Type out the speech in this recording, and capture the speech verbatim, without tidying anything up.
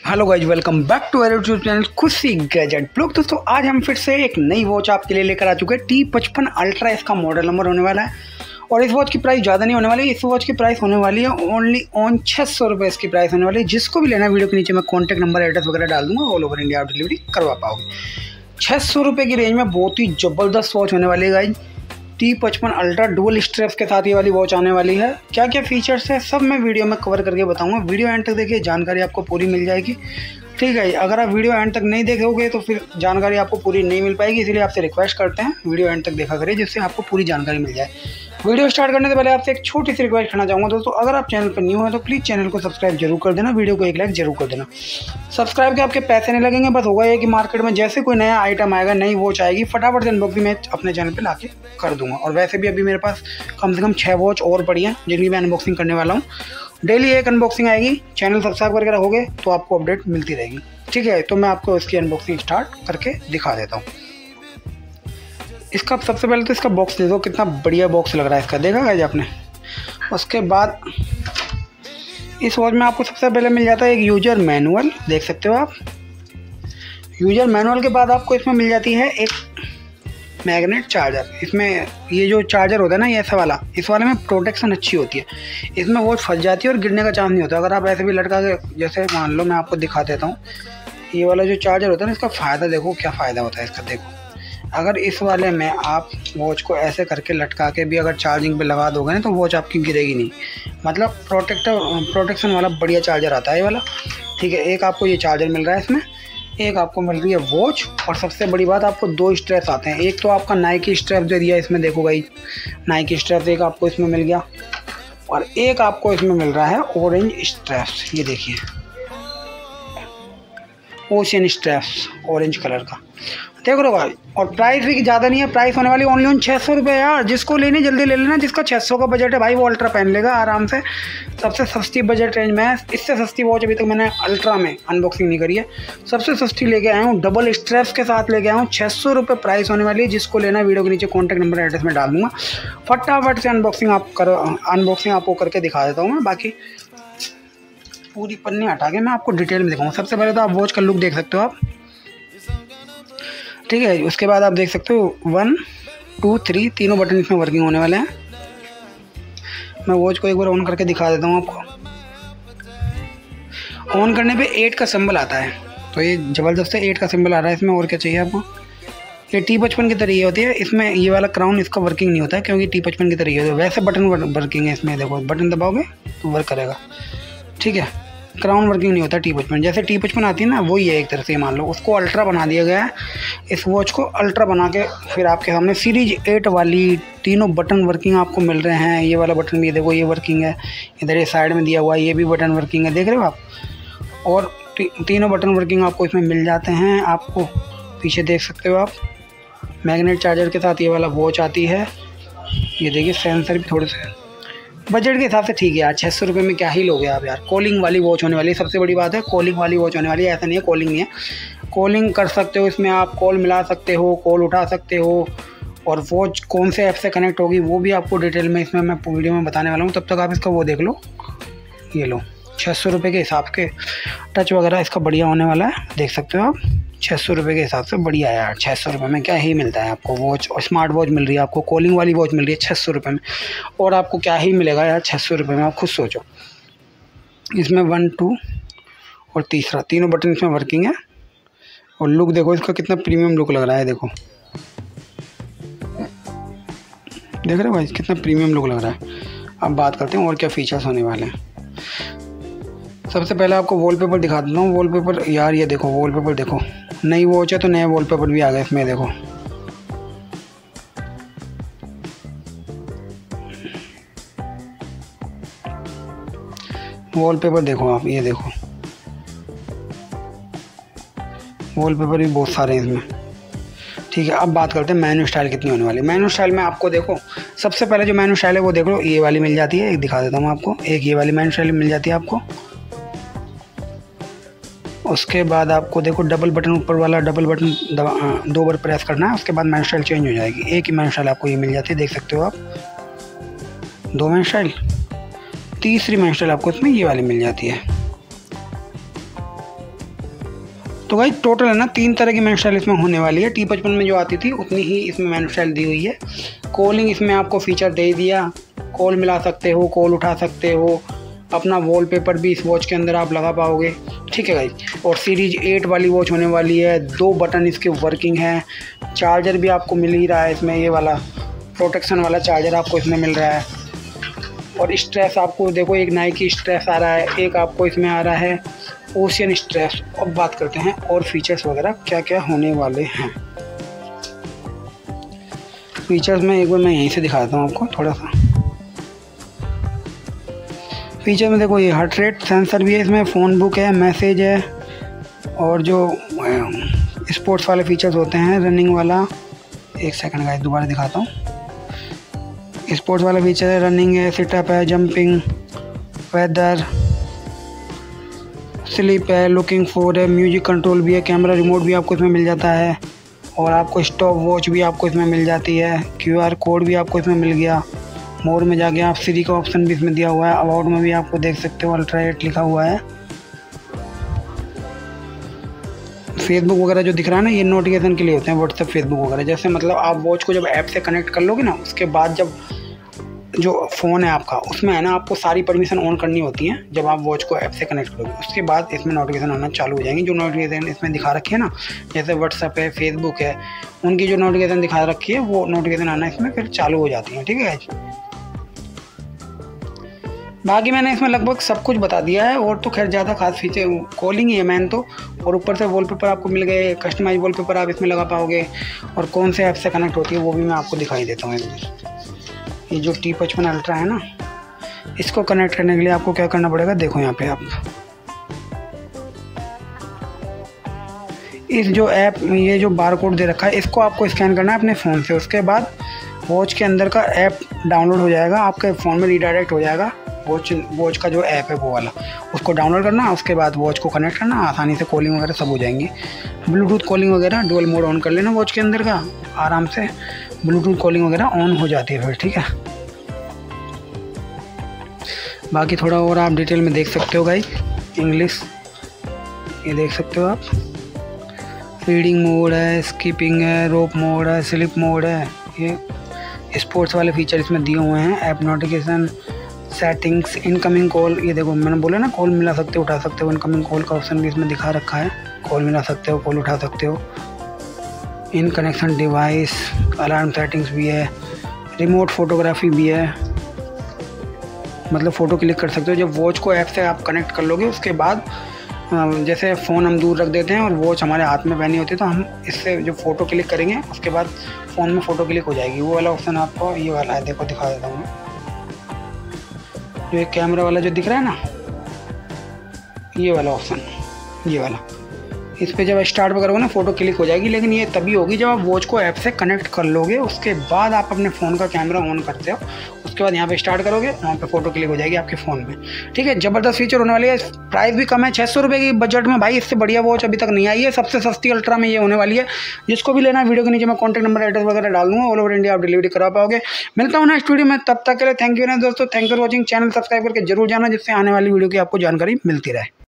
Hello guys, welcome back to our YouTube channel Khushi gadget blog. दोस्तों आज हम फिर से एक नई वॉच आपके लिए लेकर आ चुके हैं। टी पचपन अल्ट्रा इसका मॉडल नंबर होने वाला है और इस वॉच की प्राइस ज़्यादा नहीं होने वाली। इस वॉच की प्राइस होने वाली है ओनली ऑन छः सौ रुपये इसकी प्राइस होने वाली है। जिसको भी लेना है वीडियो के नीचे मैं कॉन्टैक्ट नंबर एड्रेस वगैरह डाल दूँगा, ऑल ओवर इंडिया आप डिलीवरी करवा पाओगे। छः सौ रुपये की रेंज में बहुत ही ज़बरदस्त वॉच होने वाली है गाइज। टी पचपन अल्ट्रा डुअल स्ट्रैप्स के साथ ये वाली वॉच आने वाली है। क्या क्या फीचर्स है सब मैं वीडियो में कवर करके बताऊंगा। वीडियो एंड तक देखिए, जानकारी आपको पूरी मिल जाएगी। ठीक है, अगर आप वीडियो एंड तक नहीं देखोगे तो फिर जानकारी आपको पूरी नहीं मिल पाएगी, इसलिए आपसे रिक्वेस्ट करते हैं वीडियो एंड तक देखा करिए, जिससे आपको पूरी जानकारी मिल जाए। वीडियो स्टार्ट करने से पहले आपसे एक छोटी सी रिक्वेस्ट करना चाहूँगा दोस्तों, अगर आप चैनल पर न्यू हैं तो प्लीज़ चैनल को सब्सक्राइब जरूर कर देना, वीडियो को एक लाइक जरूर कर देना। सब्सक्राइब के आपके पैसे नहीं लगेंगे, बस होगा ये कि मार्केट में जैसे कोई नया आइटम आएगा, नई वॉच आएगी, फटाफट से अनबॉक्सिंग मैं अपने चैनल पर ला के कर दूँगा। और वैसे भी अभी मेरे पास कम से कम छः वॉच और पड़ी हैं जिनकी मैं अनबॉक्सिंग करने वाला हूँ। डेली एक अनबॉक्सिंग आएगी, चैनल सब्सक्राइब करके रखोगे तो आपको अपडेट मिलती रहेगी। ठीक है, तो मैं आपको इसकी अनबॉक्सिंग स्टार्ट करके दिखा देता हूँ। इसका सबसे पहले तो इसका बॉक्स दे दो, कितना बढ़िया बॉक्स लग रहा है इसका, देखा गाइस आपने। उसके बाद इस वॉच में आपको सबसे पहले मिल जाता है एक यूजर मैनुअल, देख सकते हो आप। यूजर मैनुअल के बाद आपको इसमें मिल जाती है एक मैग्नेट चार्जर। इसमें ये जो चार्जर होता है ना, ये ऐसा वाला, इस वाले में प्रोटेक्शन अच्छी होती है, इसमें वॉच फंस जाती है और गिरने का चांस नहीं होता। अगर आप ऐसे भी लटका के, जैसे मान लो मैं आपको दिखा देता हूँ, ये वाला जो चार्जर होता है ना, इसका फ़ायदा देखो, क्या फ़ायदा होता है इसका। देखो, अगर इस वाले में आप वॉच को ऐसे करके लटका के भी अगर चार्जिंग पे लगा दोगे ना तो वॉच आपकी गिरेगी नहीं। मतलब प्रोटेक्टर प्रोटेक्शन वाला बढ़िया चार्जर आता है ये वाला। ठीक है, एक आपको ये चार्जर मिल रहा है इसमें, एक आपको मिल रही है वॉच, और सबसे बड़ी बात आपको दो स्ट्रैप्स आते हैं। एक तो आपका नाइकी स्ट्रैप दे दिया इसमें, देखो भाई नाइकी स्ट्रैप एक आपको इसमें मिल गया, और एक आपको इसमें मिल रहा है ऑरेंज स्ट्रैप्स। ये देखिए, ओशियन स्ट्रैप्स ऑरेंज कलर का, देख रहे हो भाई। और प्राइस भी ज़्यादा नहीं है, प्राइस होने वाली ओनली ऑन छः सौ रुपये यार। जिसको लेनी जल्दी ले लेना, जिसका छः सौ का बजट है भाई वो अल्ट्रा पहन लेगा आराम से। सबसे सस्ती बजट रेंज में है, इससे सस्ती वॉच अभी तक मैंने अल्ट्रा में अनबॉक्सिंग नहीं करी है। सबसे सस्ती लेके आया हूँ, डबल स्ट्रैप्स के साथ लेके आया हूँ, छः सौ रुपये प्राइस होने वाली है। जिसको लेना है वीडियो के नीचे कॉन्टैक्ट नंबर एड्रेस में डाल दूँगा, फटाफट से अनबॉक्सिंग आप करो, अनबॉक्सिंग आपको करके दिखा देता हूँ मैं। बाकी पूरी पन्नी हटा के मैं आपको डिटेल में दिखाऊंगा। सबसे पहले तो आप वॉच का लुक देख सकते हो आप, ठीक है। उसके बाद आप देख सकते हो वन टू थ्री तीनों बटन इसमें वर्किंग होने वाले हैं। मैं वॉच को एक बार ऑन करके दिखा देता हूँ आपको। ऑन करने पे एट का सिंबल आता है, तो ये ज़बरदस्त है, एट का सिंबल आ रहा है इसमें। और क्या चाहिए आपको, ये टी पचपन की तरह ये होती है। इसमें ये वाला क्राउन इसका वर्किंग नहीं होता है, क्योंकि टी पचपन की तरह ये होता है। वैसे बटन वर्किंग है इसमें, देखो बटन दबाओगे तो वर्क करेगा। ठीक है, क्राउन वर्किंग नहीं होता टी पचपन। जैसे टी पचपन आती है ना, वही है एक तरह से, मान लो उसको अल्ट्रा बना दिया गया है। इस वॉच को अल्ट्रा बना के फिर आपके सामने सीरीज एट वाली तीनों बटन वर्किंग आपको मिल रहे हैं। ये वाला बटन भी देखो, ये वर्किंग है। इधर ये साइड में दिया हुआ है, ये भी बटन वर्किंग है, देख रहे हो आप। और ती, तीनों बटन वर्किंग आपको इसमें मिल जाते हैं। आपको पीछे देख सकते हो आप, मैग्नेट चार्जर के साथ ये वाला वॉच आती है। ये देखिए, सेंसर भी थोड़े से बजट के हिसाब से ठीक है यार। छः सौ रुपये में क्या ही लोगे आप यार। कॉलिंग वाली वॉच होने वाली है, सबसे बड़ी बात है कॉलिंग वाली वॉच होने वाली है। ऐसा नहीं है कॉलिंग नहीं है, कॉलिंग कर सकते हो इसमें आप, कॉल मिला सकते हो, कॉल उठा सकते हो। और वॉच कौन से ऐप से कनेक्ट होगी वो भी आपको डिटेल में इसमें मैं वीडियो में बताने वाला हूँ। तब तक आप इसका वो देख लो, ये लो छः सौ रुपये के हिसाब के टच वगैरह इसका बढ़िया होने वाला है, देख सकते हो आप। छः सौ रुपये के हिसाब से बढ़िया है यार। छः सौ रुपये में क्या ही मिलता है आपको, वॉच और स्मार्ट वॉच मिल रही है आपको, कॉलिंग वाली वॉच मिल रही है छः सौ रुपये में। और आपको क्या ही मिलेगा यार छः सौ रुपये में, आप खुद सोचो। इसमें वन टू और तीसरा तीनों बटन इसमें वर्किंग है। और लुक देखो इसका, कितना प्रीमियम लुक लग रहा है, देखो देख रहे हो भाई, कितना प्रीमियम लुक लग रहा है। अब बात करते हैं और क्या फ़ीचर्स होने वाले हैं। सबसे पहले आपको वॉलपेपर दिखा देता हूँ। वॉलपेपर यार, ये देखो वॉलपेपर देखो, नई वॉच है तो नए वॉलपेपर भी आ गए इसमें, देखो वॉलपेपर देखो आप, ये देखो वॉलपेपर भी बहुत सारे हैं इसमें। ठीक है, अब बात करते हैं मेनू स्टाइल कितनी होने वाली है। मेनू स्टाइल में आपको देखो, सबसे पहले जो मेनू स्टाइल है वो देख लो, ये वाली मिल जाती है। एक दिखा देता हूँ आपको, एक ये वाली मेनू स्टाइल मिल जाती है आपको। उसके बाद आपको देखो डबल बटन, ऊपर वाला डबल बटन दबा दो बार प्रेस करना है, उसके बाद मेनू स्टाइल चेंज हो जाएगी। एक ही मेनू स्टाइल आपको ये मिल जाती है, देख सकते हो आप, दो मेनू स्टाइल। तीसरी मेनू स्टाइल आपको इसमें ये वाली मिल जाती है। तो भाई टोटल है ना तीन तरह की मेनू स्टाइल इसमें होने वाली है। टी पचपन में जो आती थी उतनी ही इसमें मेनू स्टाइल दी हुई है। कॉलिंग इसमें आपको फीचर दे दिया, कॉल मिला सकते हो, कॉल उठा सकते हो, अपना वॉलपेपर भी इस वॉच के अंदर आप लगा पाओगे, ठीक है गाइस। और सीरीज एट वाली वॉच होने वाली है, दो बटन इसके वर्किंग हैं, चार्जर भी आपको मिल ही रहा है इसमें, ये वाला प्रोटेक्शन वाला चार्जर आपको इसमें मिल रहा है। और स्ट्रेस आपको देखो, एक नाइकी स्ट्रेस आ रहा है, एक आपको इसमें आ रहा है ओशियन स्ट्रेस। अब बात करते हैं और फीचर्स वगैरह क्या क्या होने वाले हैं। फीचर्स में एक बार मैं यहीं से दिखाता हूँ आपको थोड़ा सा। फीचर में देखो, ये हार्ट रेट सेंसर भी है इसमें, फ़ोन बुक है, मैसेज है, और जो स्पोर्ट्स वाले फीचर्स होते हैं, रनिंग वाला, एक सेकंड गाइस दोबारा दिखाता हूँ। स्पोर्ट्स वाला फीचर है, रनिंग है, सिटअप है, जंपिंग, वेदर, स्लीप है, लुकिंग फॉर है, म्यूजिक कंट्रोल भी है, कैमरा रिमोट भी आपको इसमें मिल जाता है, और आपको स्टॉप वॉच भी आपको इसमें मिल जाती है, क्यूआर कोड भी आपको इसमें मिल गया। मोड में जाके आप सीरी का ऑप्शन भी इसमें दिया हुआ है। अबाउट में भी आपको देख सकते हो अल्ट्रा एट लिखा हुआ है। फेसबुक वगैरह जो दिख रहा है ना, ये नोटिफिकेशन के लिए होते हैं, व्हाट्सएप, फेसबुक वगैरह। जैसे मतलब आप वॉच को जब ऐप से कनेक्ट कर लोगे ना, उसके बाद जब जो फ़ोन है आपका उसमें है ना, आपको सारी परमिशन ऑन करनी होती है जब आप वॉच को ऐप से कनेक्ट करोगे। उसके बाद इसमें नोटिफिकेशन आना चालू हो जाएंगी। जो नोटिफिकेशन इसमें दिखा रखी है ना, जैसे व्हाट्सएप है, फेसबुक है, उनकी जो नोटिफिकेशन दिखा रखी है वो नोटिफिकेशन आना इसमें फिर चालू हो जाती है, ठीक है। बाकी मैंने इसमें लगभग सब कुछ बता दिया है, और तो खैर ज़्यादा खास फीचर कॉलिंग ही है मैन तो। और ऊपर से वॉलपेपर आपको मिल गए, कस्टमाइज वॉलपेपर आप इसमें लगा पाओगे, और कौन से ऐप से कनेक्ट होती है वो भी मैं आपको दिखाई देता हूँ एक बार। ये जो टी पचपन अल्ट्रा है ना, इसको कनेक्ट करने के लिए आपको क्या करना पड़ेगा, देखो यहाँ पे आप इस जो ऐप, ये जो बार कोड दे रखा है, इसको आपको स्कैन करना है अपने फ़ोन से। उसके बाद वॉच के अंदर का ऐप डाउनलोड हो जाएगा, आपके फ़ोन में रीडायरेक्ट हो जाएगा। वॉच वॉच का जो ऐप है वो वाला, उसको डाउनलोड करना, उसके बाद वॉच को कनेक्ट करना, आसानी से कॉलिंग वगैरह सब हो जाएंगी। ब्लूटूथ कॉलिंग वगैरह डुअल मोड ऑन कर लेना वॉच के अंदर का, आराम से ब्लूटूथ कॉलिंग वगैरह ऑन हो जाती है फिर, ठीक है। बाकी थोड़ा और आप डिटेल में देख सकते हो गाइस, इंग्लिश ये देख सकते हो आप। रीडिंग मोड है, स्कीपिंग है, रोप मोड है, स्लिप मोड है, ये स्पोर्ट्स वाले फीचर इसमें दिए हुए हैं। App notification, settings, incoming call, ये देखो मैंने बोला ना, कॉल मिला सकते हो, उठा सकते हो। इनकमिंग कॉल का ऑप्शन भी इसमें दिखा रखा है, कॉल मिला सकते हो, कॉल उठा सकते हो। इन कनेक्शन डिवाइस, अलार्म सेटिंग्स भी है, रिमोट फोटोग्राफी भी है, मतलब फ़ोटो क्लिक कर सकते हो। जब वॉच को ऐप से आप कनेक्ट कर लोगे, उसके बाद जैसे फ़ोन हम दूर रख देते हैं और वॉच हमारे हाथ में पहनी होती है, तो हम इससे जो फ़ोटो क्लिक करेंगे उसके बाद फ़ोन में फ़ोटो क्लिक हो जाएगी। वो वाला ऑप्शन आपको ये वाला है, देखो दिखा देता हूँ। जो एक कैमरा वाला जो दिख रहा है ना, ये वाला ऑप्शन, ये वाला, इस पर जब स्टार्ट करोगे ना फ़ोटो क्लिक हो जाएगी। लेकिन ये तभी होगी जब आप वॉच को ऐप से कनेक्ट कर लोगे, उसके बाद आप अपने फ़ोन का कैमरा ऑन करते हो, उसके बाद यहाँ पे स्टार्ट करोगे, वहाँ पे फ़ोटो क्लिक हो जाएगी आपके फ़ोन में, ठीक है। ज़बरदस्त फीचर होने वाली है। प्राइस भी कम है, छः सौ रुपये की बजट में भाई, इससे बढ़िया वॉच अभी तक नहीं आई है। सबसे सस्ती अल्ट्रा में ये होने वाली है। जिसको भी लेना है, वीडियो के नीचे मैं कॉन्टैक्ट नंबर, एड्रेस वगैरह डाल दूँगा। ऑल ओवर इंडिया आप डिलीवरी करा पाओगे। मिलता हूँ नेक्स्ट वीडियो में, तब तक के लिए थैंक यू ना दोस्तों, thank you for watching. Channel subscribe करके जरूर जाना, जिससे आने वाली वीडियो की आपको जानकारी मिलती रहे।